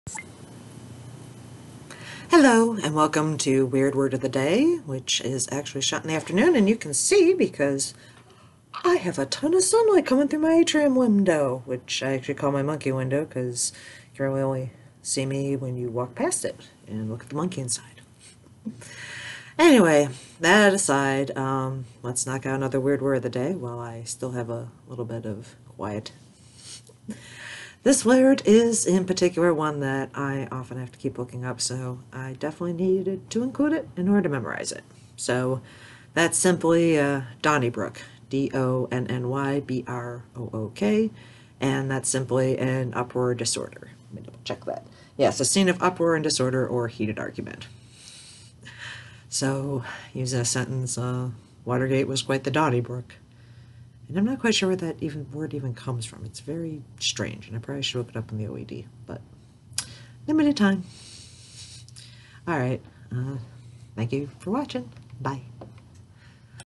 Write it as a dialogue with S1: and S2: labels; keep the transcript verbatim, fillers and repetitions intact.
S1: Hello and welcome to Weird Word of the Day, which is actually shot in the afternoon, and you can see because I have a ton of sunlight coming through my atrium window, which I actually call my monkey window because you can really only see me when you walk past it and look at the monkey inside. Anyway, that aside, um, let's knock out another Weird Word of the Day while I still have a little bit of quiet. This word is in particular one that I often have to keep looking up, so I definitely needed to include it in order to memorize it. So that's simply uh, Donnybrook, D O N N Y B R O O K, and that's simply an uproar disorder. Let me double check that. Yes, a scene of uproar and disorder or heated argument. So, using a sentence, uh, Watergate was quite the Donnybrook. And I'm not quite sure where that even word even comes from. It's very strange, and I probably should look it up in the O E D, but limited time. All right. Uh, thank you for watching. Bye.